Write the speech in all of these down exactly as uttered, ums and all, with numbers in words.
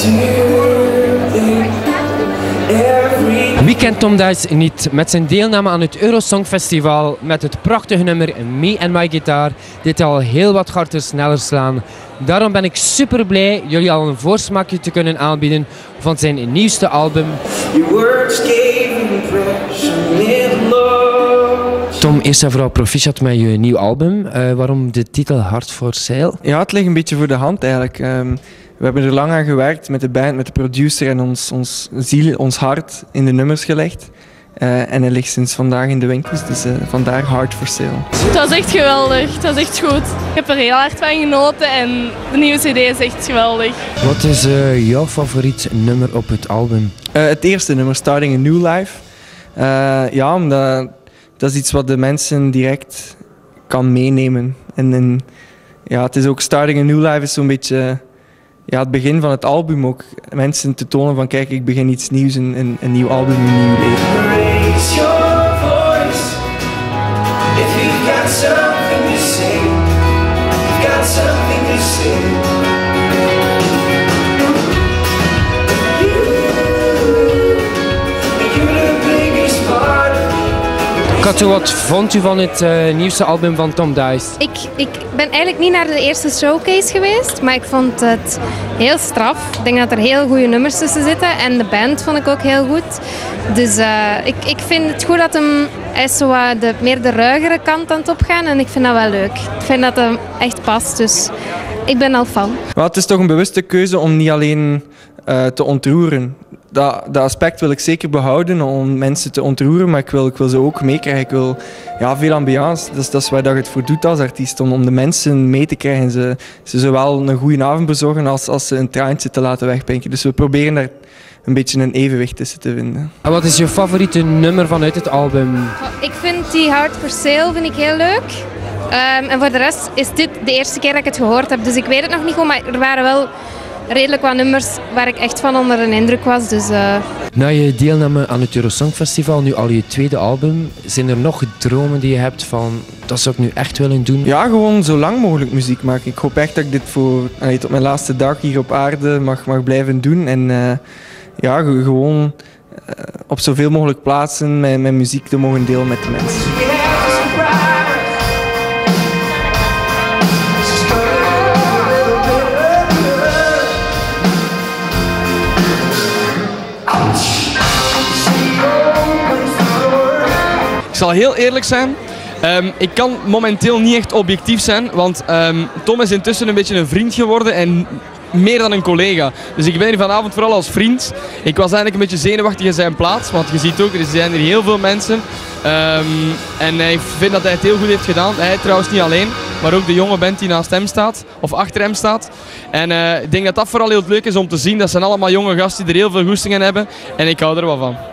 Wie kent Tom Dice niet met zijn deelname aan het Eurosong Festival met het prachtige nummer Me and My Guitar, dit al heel wat harder sneller slaan. Daarom ben ik super blij jullie al een voorsmaakje te kunnen aanbieden van zijn nieuwste album. Tom, eerst en vooral proficiat met je nieuw album. Uh, waarom de titel Hard for Sale? Ja, het ligt een beetje voor de hand eigenlijk. Um, we hebben er lang aan gewerkt met de band, met de producer en ons, ons ziel, ons hart in de nummers gelegd. Uh, en hij ligt sinds vandaag in de winkels, dus uh, vandaar Hard for Sale. Het was echt geweldig, het was echt goed. Ik heb er heel hard van genoten en de nieuwe cd is echt geweldig. Wat is uh, jouw favoriet nummer op het album? Uh, het eerste nummer, Starting a New Life. Uh, ja, omdat dat is iets wat de mensen direct kan meenemen. En, en ja, het is ook Starting a New Life is zo'n beetje ja, het begin van het album ook. Mensen te tonen van kijk, ik begin iets nieuws, een, een, een nieuw album, een nieuw leven. Raise your voice if you've got something to say. You've got something to say. Kato, wat vond u van het uh, nieuwste album van Tom Dice? Ik, ik ben eigenlijk niet naar de eerste showcase geweest, maar ik vond het heel straf. Ik denk dat er heel goede nummers tussen zitten en de band vond ik ook heel goed. Dus uh, ik, ik vind het goed dat hem, hij is zo uh, de, meer de ruigere kant aan het opgaan en ik vind dat wel leuk. Ik vind dat hem echt past, dus ik ben al fan. Maar het is toch een bewuste keuze om niet alleen uh, te ontroeren. Dat, dat aspect wil ik zeker behouden om mensen te ontroeren, maar ik wil, ik wil ze ook meekrijgen. Ik wil ja, veel ambiance. Dat is, dat is waar je het voor doet als artiest, om, om de mensen mee te krijgen. Ze, ze zowel een goede avond bezorgen als, als ze een traantje te laten wegpinken. Dus we proberen daar een beetje een evenwicht tussen te vinden. En wat is je favoriete nummer vanuit het album? Ik vind die Hard for Sale vind ik heel leuk. Um, en voor de rest is dit de eerste keer dat ik het gehoord heb, dus ik weet het nog niet goed, maar er waren wel redelijk wat nummers waar ik echt van onder een indruk was. Dus, uh... Na je deelname aan het Eurosong Festival, nu al je tweede album, zijn er nog dromen die je hebt van dat zou ik nu echt willen doen? Ja, gewoon zo lang mogelijk muziek maken. Ik hoop echt dat ik dit voor, allee, tot mijn laatste dag hier op aarde mag, mag blijven doen. En uh, ja, gewoon uh, op zoveel mogelijk plaatsen mijn, mijn muziek te mogen delen met de mensen. Ik zal heel eerlijk zijn, um, ik kan momenteel niet echt objectief zijn, want um, Tom is intussen een beetje een vriend geworden en meer dan een collega. Dus ik ben hier vanavond vooral als vriend. Ik was eigenlijk een beetje zenuwachtig in zijn plaats, want je ziet ook, er zijn hier heel veel mensen. Um, en ik vind dat hij het heel goed heeft gedaan. Hij trouwens niet alleen, maar ook de jonge band die naast hem staat, of achter hem staat. En uh, ik denk dat dat vooral heel leuk is om te zien. Dat zijn allemaal jonge gasten die er heel veel goesting in hebben en ik hou er wel van.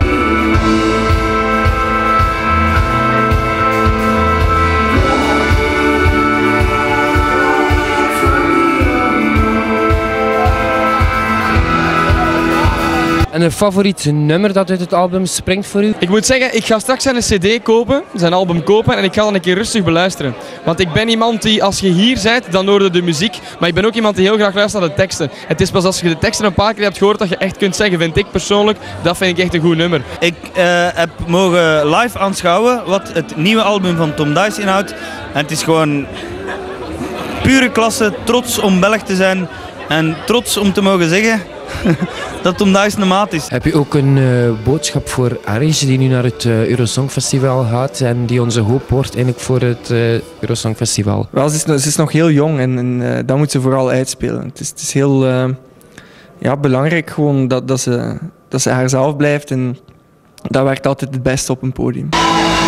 En een favoriet nummer dat uit het album springt voor u? Ik moet zeggen, ik ga straks zijn cd kopen, zijn album kopen en ik ga dan een keer rustig beluisteren. Want ik ben iemand die, als je hier bent, dan hoor je de muziek. Maar ik ben ook iemand die heel graag luistert naar de teksten. Het is pas als je de teksten een paar keer hebt gehoord dat je echt kunt zeggen, vind ik persoonlijk, dat vind ik echt een goed nummer. Ik uh, heb mogen live aanschouwen wat het nieuwe album van Tom Dice inhoudt. En het is gewoon pure klasse, trots om Belg te zijn en trots om te mogen zeggen dat Tom Dice een maat is. Heb je ook een uh, boodschap voor Arish die nu naar het uh, Eurosong Festival gaat en die onze hoop wordt eigenlijk voor het uh, Eurosong Festival? Wel, ze is, ze is nog heel jong en, en uh, dat moet ze vooral uitspelen. Het is, het is heel uh, ja, belangrijk gewoon dat, dat, ze, dat ze haarzelf blijft en dat werkt altijd het beste op een podium.